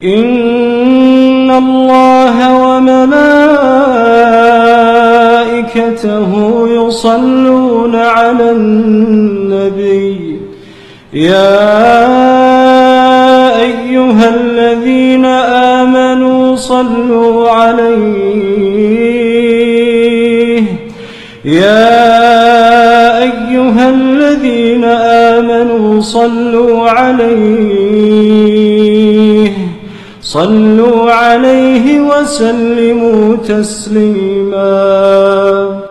إن الله وملائكته يصلون على النبي يا أيها الذين آمنوا صلوا عليه صلوا عليه وسلموا تسليما.